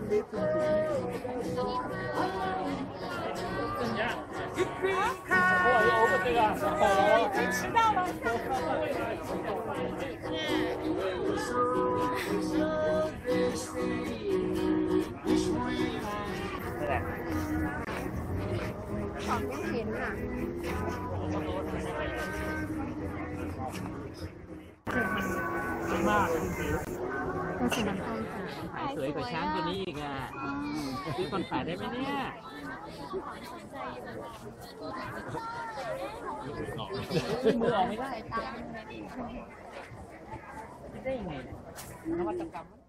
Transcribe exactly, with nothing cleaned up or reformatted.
迟到了。ของยังเห็นอ่ะมากก็สีน้ำตาลขายสวยกว่าช้างตัวนี้อีกอ่ะซื้อคนขายได้ไหมเนี่ยมือออกไม่ได้ได้ยังไงนวัตกรรม